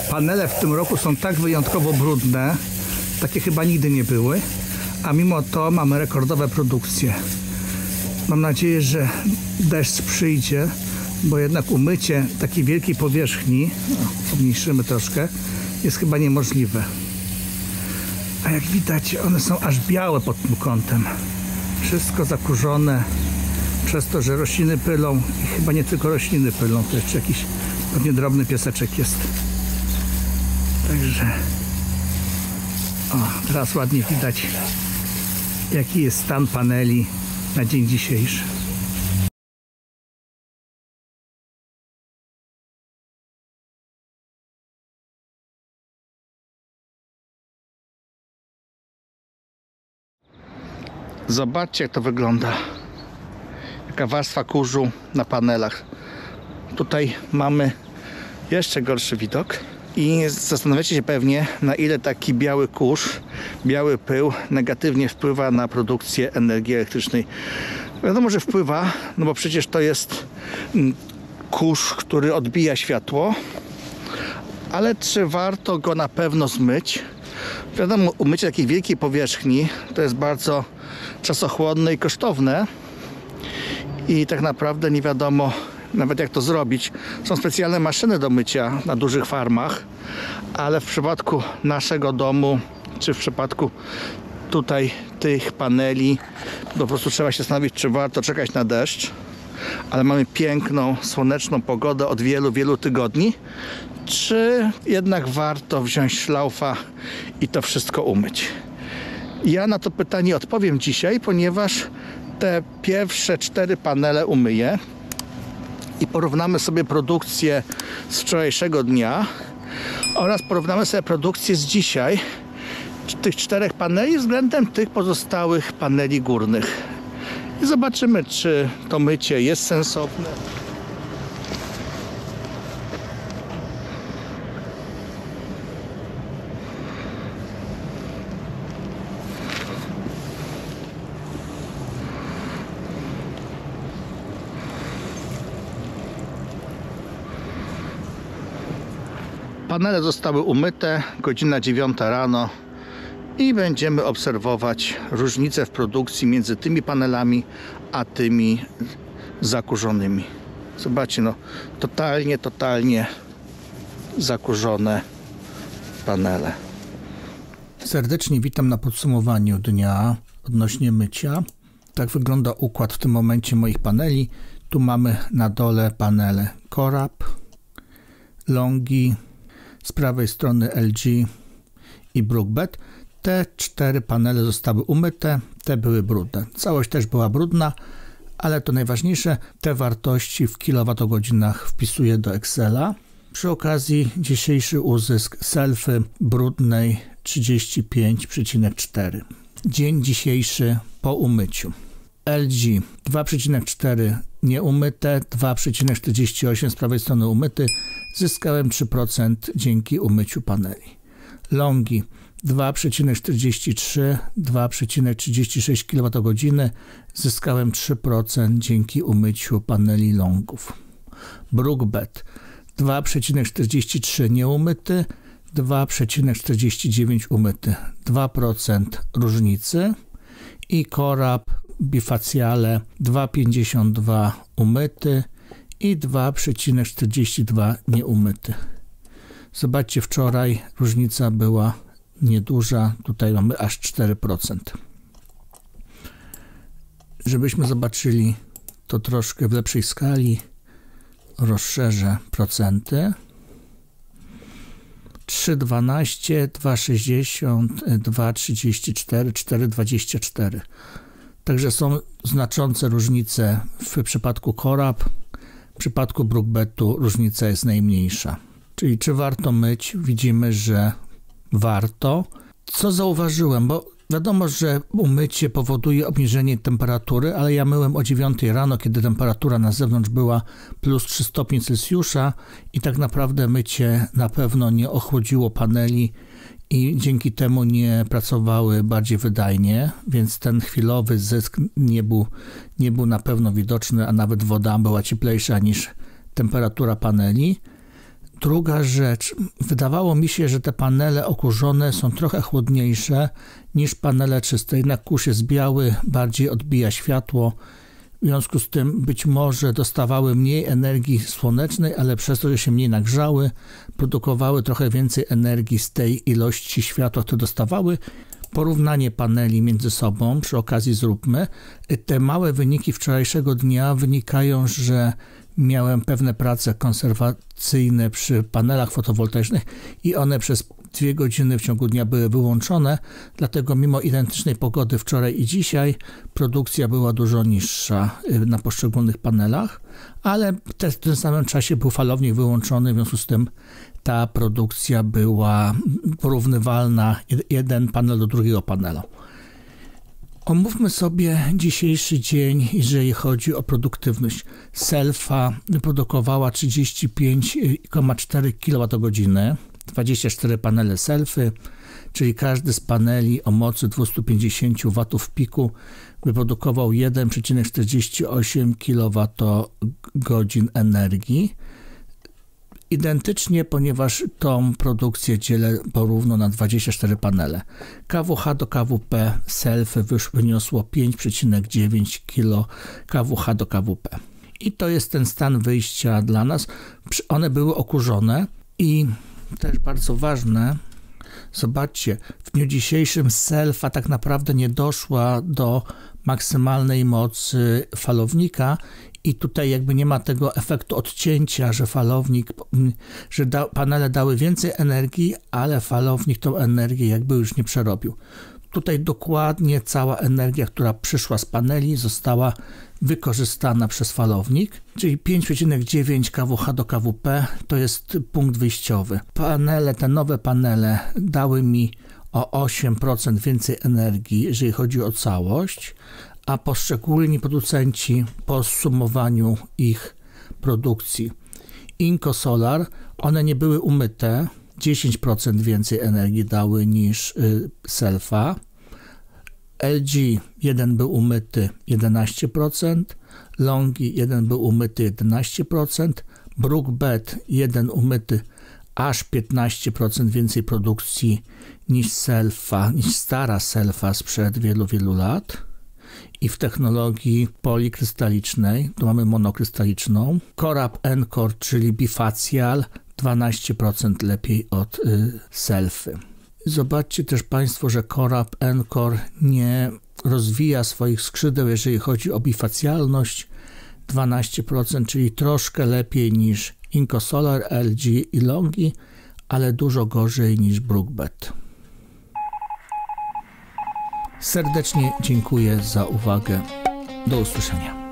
Panele w tym roku są tak wyjątkowo brudne, takie chyba nigdy nie były, a mimo to mamy rekordowe produkcje. Mam nadzieję, że deszcz przyjdzie, bo jednak umycie takiej wielkiej powierzchni, pomniejszymy troszkę, jest chyba niemożliwe. A jak widać, one są aż białe pod tym kątem. Wszystko zakurzone przez to, że rośliny pylą i chyba nie tylko rośliny pylą, to jeszcze jakiś pewnie drobny pieseczek jest. Także teraz ładnie widać, jaki jest stan paneli na dzień dzisiejszy. Zobaczcie, jak to wygląda. Jaka warstwa kurzu na panelach. Tutaj mamy jeszcze gorszy widok. I zastanawiacie się pewnie, na ile taki biały kurz, biały pył negatywnie wpływa na produkcję energii elektrycznej. Wiadomo, że wpływa, no bo przecież to jest kurz, który odbija światło. Ale czy warto go na pewno zmyć? Wiadomo, umycie takiej wielkiej powierzchni to jest bardzo czasochłonne i kosztowne. I tak naprawdę nie wiadomo nawet jak to zrobić. Są specjalne maszyny do mycia na dużych farmach, ale w przypadku naszego domu, czy w przypadku tutaj tych paneli, po prostu trzeba się zastanowić, czy warto czekać na deszcz. Ale mamy piękną, słoneczną pogodę od wielu, wielu tygodni. Czy jednak warto wziąć szlaufa i to wszystko umyć? Ja na to pytanie odpowiem dzisiaj, ponieważ te pierwsze 4 panele umyję i porównamy sobie produkcję z wczorajszego dnia oraz porównamy sobie produkcję z dzisiaj tych 4 paneli względem tych pozostałych paneli górnych. I zobaczymy, czy to mycie jest sensowne. Panele zostały umyte, godzina 9 rano i będziemy obserwować różnice w produkcji między tymi panelami a tymi zakurzonymi. Zobaczcie, no totalnie zakurzone panele. Serdecznie witam na podsumowaniu dnia odnośnie mycia. Tak wygląda układ w tym momencie moich paneli. Tu mamy na dole panele Corap, Longi, z prawej strony LG i Brookbet. Te 4 panele zostały umyte, te były brudne. Całość też była brudna, ale to najważniejsze, te wartości w kilowatogodzinach wpisuję do Excela. Przy okazji dzisiejszy uzysk selfy brudnej 35,4. Dzień dzisiejszy po umyciu. LG 2,4 nieumyte, 2,48 z prawej strony umyty. Zyskałem 3% dzięki umyciu paneli. Longi 2,43, 2,36 kWh. Zyskałem 3% dzięki umyciu paneli longów. Brookbet 2,43 nieumyty, 2,49 umyty. 2% różnicy. I Corap Bifaciale 2,52 umyty i 2,42 nieumyty. Zobaczcie, wczoraj różnica była nieduża, tutaj mamy aż 4%. Żebyśmy zobaczyli to troszkę w lepszej skali, rozszerzę procenty. 3,12, 2,60, 2,34, 4,24. Także są znaczące różnice w przypadku Corap. W przypadku Brookbetu różnica jest najmniejsza. Czyli czy warto myć? Widzimy, że warto. Co zauważyłem? Bo wiadomo, że umycie powoduje obniżenie temperatury, ale ja myłem o 9 rano, kiedy temperatura na zewnątrz była plus 3 stopnie Celsjusza i tak naprawdę mycie na pewno nie ochłodziło paneli i dzięki temu nie pracowały bardziej wydajnie, więc ten chwilowy zysk nie był na pewno widoczny, a nawet woda była cieplejsza niż temperatura paneli. Druga rzecz, wydawało mi się, że te panele okurzone są trochę chłodniejsze niż panele czyste. Jednak kurz jest biały, bardziej odbija światło. W związku z tym być może dostawały mniej energii słonecznej, ale przez to, że się mniej nagrzały, produkowały trochę więcej energii z tej ilości światła, które dostawały. Porównanie paneli między sobą przy okazji zróbmy. Te małe wyniki wczorajszego dnia wynikają, że miałem pewne prace konserwacyjne przy panelach fotowoltaicznych i one przez 2 godziny w ciągu dnia były wyłączone, dlatego mimo identycznej pogody wczoraj i dzisiaj produkcja była dużo niższa na poszczególnych panelach, ale w tym samym czasie był falownik wyłączony, w związku z tym ta produkcja była porównywalna, jeden panel do drugiego panela. Omówmy sobie dzisiejszy dzień, jeżeli chodzi o produktywność. Selfa wyprodukowała 35,4 kWh, 24 panele selfy, czyli każdy z paneli o mocy 250 W piku wyprodukował 1,48 kWh energii. Identycznie, ponieważ tą produkcję dzielę porówno na 24 panele. KWH do KWP selfy wyniosło 5,9 kWh do KWP. I to jest ten stan wyjścia dla nas. One były okurzone i też bardzo ważne, zobaczcie, w dniu dzisiejszym selfa tak naprawdę nie doszła do maksymalnej mocy falownika i tutaj jakby nie ma tego efektu odcięcia, że falownik, że panele dały więcej energii, ale falownik tą energię jakby już nie przerobił. Tutaj dokładnie cała energia, która przyszła z paneli, została wykorzystana przez falownik, czyli 5,9 kWh do KWP to jest punkt wyjściowy. Panele, te nowe panele dały mi o 8% więcej energii, jeżeli chodzi o całość, a poszczególni producenci po zsumowaniu ich produkcji. Inco Solar, one nie były umyte, 10% więcej energii dały niż selfa. LG jeden był umyty 11%, Longi jeden był umyty 11%, Brookbet jeden umyty aż 15% więcej produkcji niż selfa, niż stara selfa sprzed wielu, wielu lat. I w technologii polikrystalicznej, tu mamy monokrystaliczną, Corap Encore, czyli bifacial, 12% lepiej od selfy. Zobaczcie też Państwo, że Corap Encore nie rozwija swoich skrzydeł, jeżeli chodzi o bifacjalność, 12%, czyli troszkę lepiej niż Inco Solar, LG i Longi, ale dużo gorzej niż Brookbet. Serdecznie dziękuję za uwagę. Do usłyszenia.